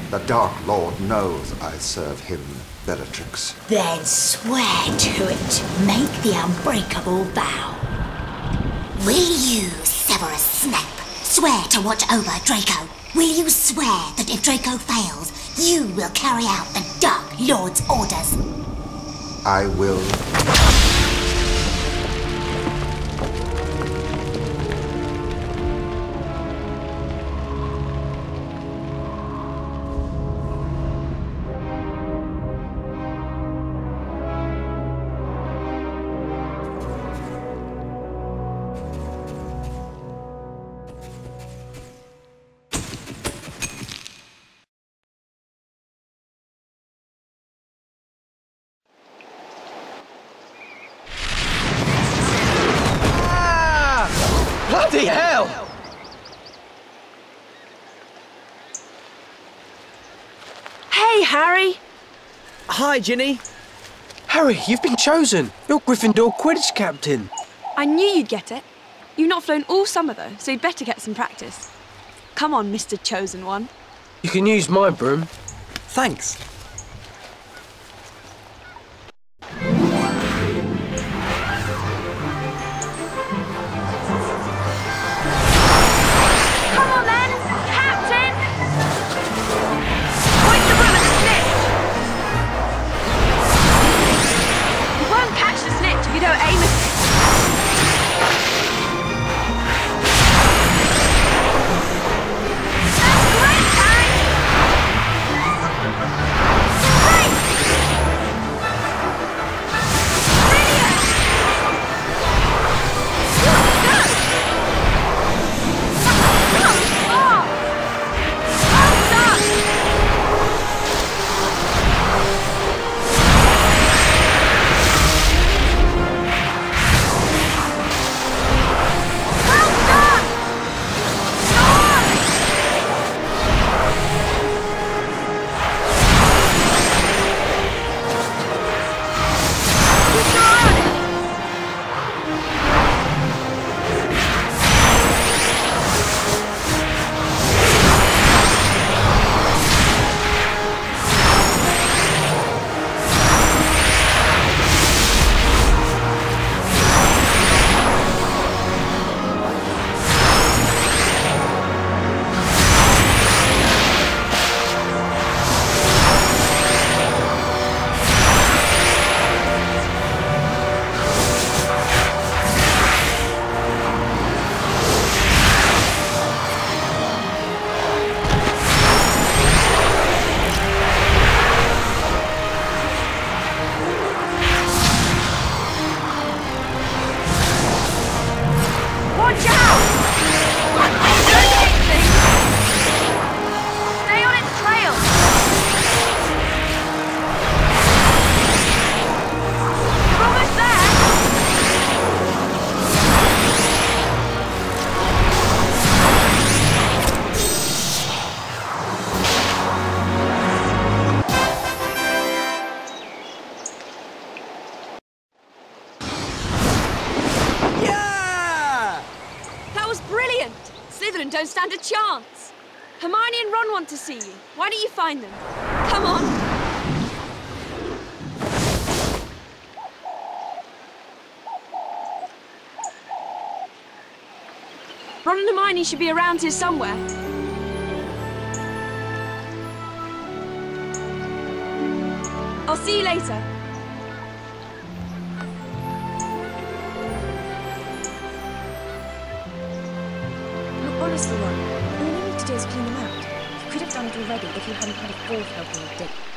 The Dark Lord knows I serve him, Bellatrix. Then swear to it. Make the unbreakable vow. Will you, Severus Snape, swear to watch over Draco? Will you swear that if Draco fails, you will carry out the Dark Lord's orders? I will. Bloody hell! Hey, Harry! Hi, Ginny. Harry, you've been chosen. You're Gryffindor Quidditch captain. I knew you'd get it. You've not flown all summer, though, so you'd better get some practice. Come on, Mr. Chosen One. You can use my broom. Thanks. Come on, then! Captain! Point the broom at the snitch! You won't catch the snitch if you don't aim at it. That's great, Harry! Great! Brilliant! Good! Oh! Well done! Well done! Go on! Keep your eye on it! Watch out! Stay on its trail! You're almost there! Yeah! That was brilliant! Slytherin don't stand a chance. Hermione and Ron want to see you. Why don't you find them? Come on! Ron and Hermione should be around here somewhere. I'll see you later. Look, honestly, Ron, all you need to do is clean them out. You could have done it already if you hadn't had a fourth helping of Dick.